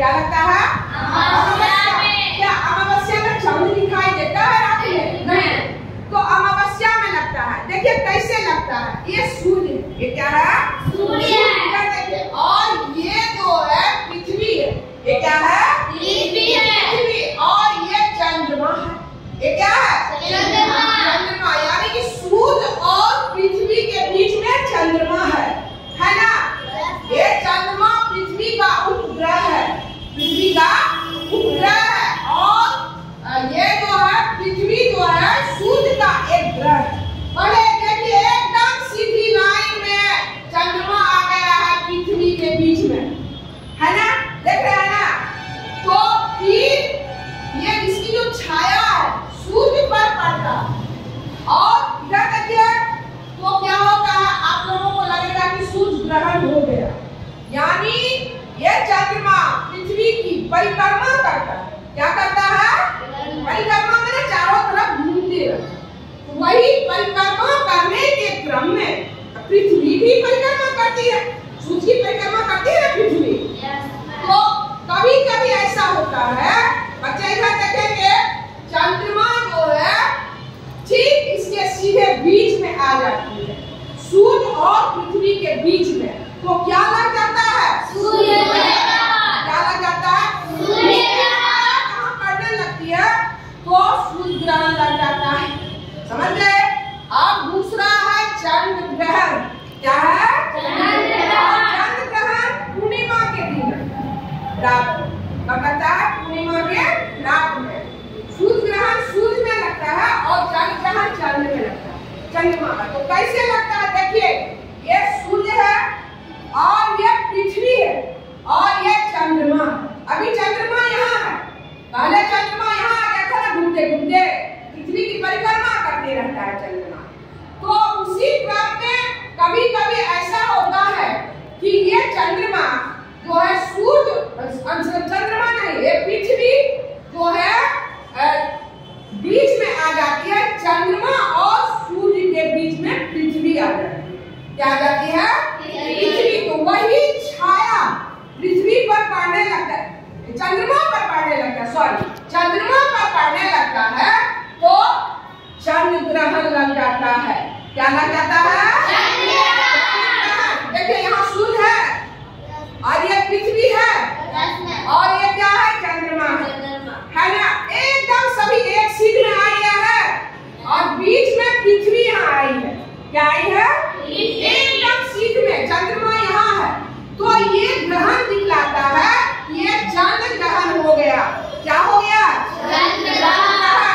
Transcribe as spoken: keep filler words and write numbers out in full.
क्या लगता है? अमावस्या में। क्या अमावस्या में चंद्र दिखाई देता है रात में? नहीं, तो अमावस्या में लगता है। देखिए कैसे लगता है, ये सूर्य, ये क्या है? सूर्य है। देखिए, और ये जो है पृथ्वी है, ये क्या है? पृथ्वी है। पृथ्वी, और ये चंद्रमा है, ये क्या है? चंद्रमा। चंद्रमा यानी कि सूर्य और पृथ्वी के बीच में चंद्रमा है, है ना? ये चंद्रमा पृथ्वी का उपग्रह है, पृथ्वी का उपग्रह है, और ये जो है पृथ्वी जो है सूर्य का एक ग्रह है। पहले देखिए एकदम सीधी लाइन में चंद्रमा आ गया है पृथ्वी के बीच में, है ना? देख रहे हैं ना? तो फिर ये इसकी जो छाया है सूर्य पर पड़ता है, और इधर देखिए तो क्या होता है, आप लोगों को लगेगा कि सूर्य ग्रहण हो गया, यानी ये चंद्रमा पृथ्वी की परिक्रमा करता है। क्या करता है? परिक्रमा में चारों तरफ घूमते रहता है। वही परिक्रमा करने के क्रम में पृथ्वी भी परिक्रमा करती है, सूर्य की परिक्रमा करती है पृथ्वी। तो कभी कभी ऐसा होता है, बच्चे इधर देखेंगे, चंद्रमा जो है ठीक इसके सीधे बीच में आ जाती है, सूर्य और पृथ्वी के बीच में, तो क्या लग जाता है? सूर्य ग्रहण। क्या लग जाता है? सूर्य ग्रहण। कहाँ पड़ने लगती है तो सूर्य ग्रहण लग जाता है, समझ गए? अब दूसरा है चंद्र ग्रहण। क्या है? चंद्र ग्रहण। चंद्र ग्रहण पूर्णिमा के दिन रात में, कब लगता है? पूर्णिमा के रात में। सूर्य ग्रहण सूर्य में लगता है और चंद्र ग्रहण चंद्र में लगता है, चंद्रमा का। तो कैसे लगता है? देखिए, ये सूर्य है और ये पृथ्वी है और ये चंद्रमा। अभी चंद्रमा यहाँ है, पहले चंद्रमा यहाँ आ गया था ना, घूमते घूमते पृथ्वी की परिक्रमा करते रहता है चंद्रमा। तो उसी क्रम में कभी कभी ऐसा होता है कि ये चंद्रमा जो है सूर्य, चंद्रमा नहीं, ये पृथ्वी जो है बीच में आ जाती है, चंद्रमा और सूर्य के बीच में पृथ्वी आ जाती है। क्या आ जाती है? पृथ्वी। तो वही छाया पृथ्वी पर पड़ने लगता है, चंद्रमा पर पड़ने लगता है, सॉरी चंद्रमा पर पड़ने लगता है, तो चंद्र ग्रहण लग जाता है। क्या लग जाता है? चंद्र ग्रहण। देखिए यहाँ सूर्य है और ये पृथ्वी है और ये क्या है? चंद्रमा है, है ना? एकदम सभी एक सीध में आ गया है और बीच में पृथ्वी यहाँ आई है। क्या आई है? एकदम सीध में चंद्रमा यहाँ है, तो ये ग्रहण दिखलाता है, ये चंद्र ग्रहण हो गया। क्या हो गया? चंद्र ग्रहण।